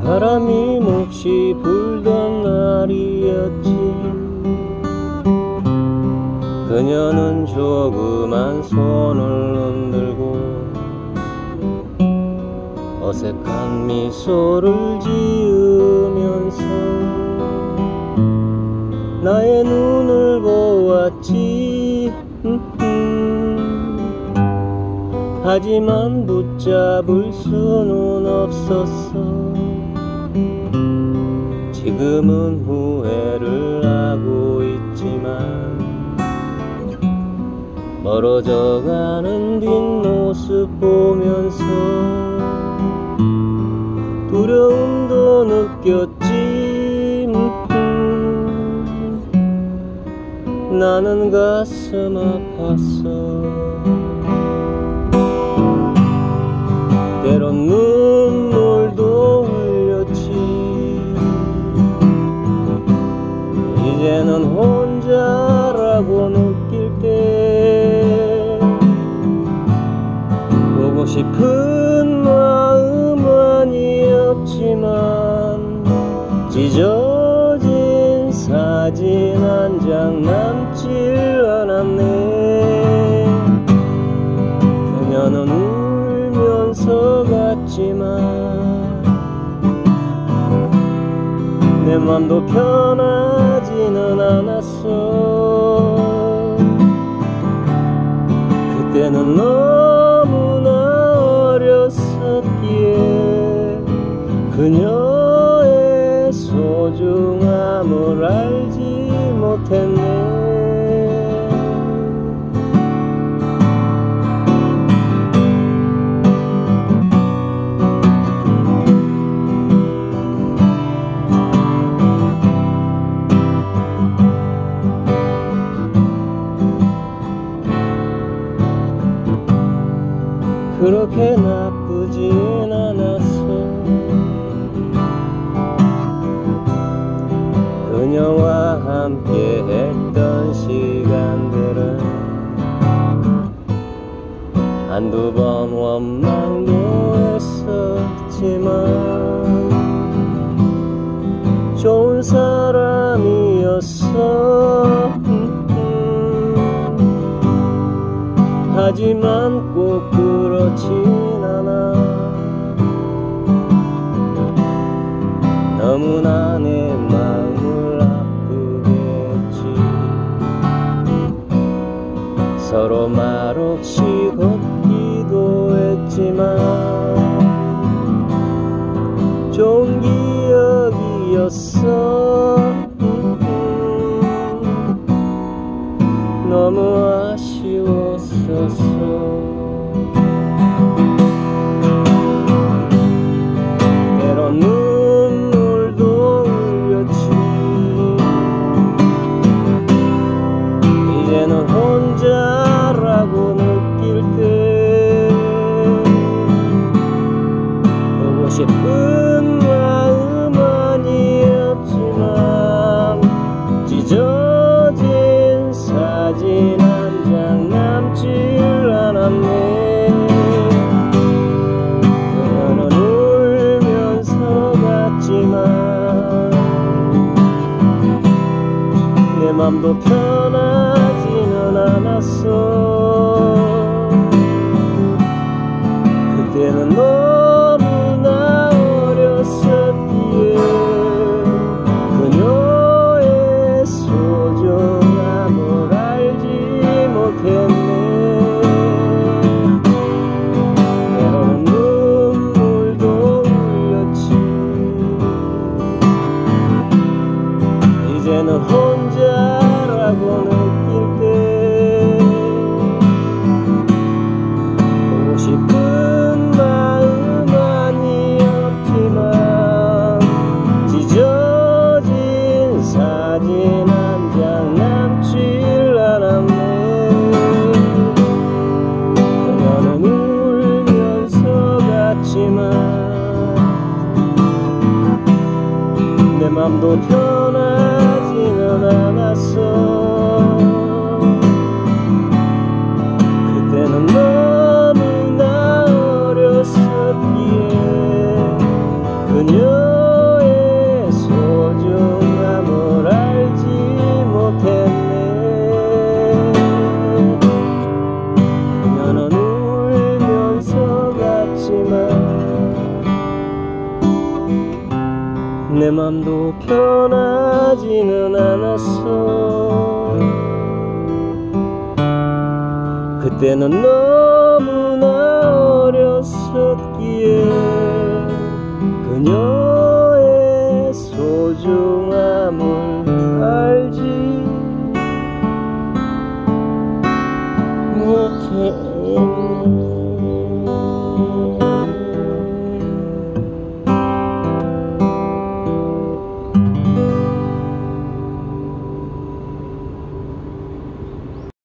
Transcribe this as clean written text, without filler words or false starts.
바람이 몹시 불던 날이었지. 그녀는 조그만 손을 흔들고 어색한 미소를 지으면서 나의 눈을 보았지. 하지만 붙잡을 수는 없었어. 지금은 후회를 하고 있지만 멀어져가는 뒷모습 보면서 두려움도 느꼈지. 나는 가슴 아팠어. 때론 눈물도 흘렸지. 이제는 혼자라고 느낄 때 보고 싶은 마음만이 없지만 찢어진 사진 한 장 남질 않았네. 그녀는 울면서 갔지만 내 맘도 편하지는 않았어. 그때는 너무나 어렸었기에 그녀의 소중함을 알지 못했네. 그렇게 나쁘진 않았어. 그녀와 함께 했던 시간들은 한두 번 원망도 했었지만 좋은 사람이었어. 하지만 꼭 그렇진 않아. 너무나 내 마음을 아프게 했지. 서로 말없이 걷기도 했지만 좋은 기억이었어. 너무 아쉬웠었어. 때론 눈물도 흘렸지. 이제는 혼자라고 느낄 때 보고 싶은 마음만이 없지만 찢어진 사진 한 장 남질 않았네. 그녀는 울면서 갔지만 내 맘도 편하지는 않았어. 그때는 너무나 어렸었기에 그녀의 소중함을 알지 못했네. 때로는 눈물도 흘렸지. 이제는 혼자라고 느낄 때 보고 싶은 마음만이 없지만 찢어진 사진 한 장 남질 않았네. 그녀는 울면서 갔지만 내 맘도 편하지는 않았어. 그때는 너무나 어렸었기에 그녀 내 맘도 편하지는 않았어. 그때는 너무나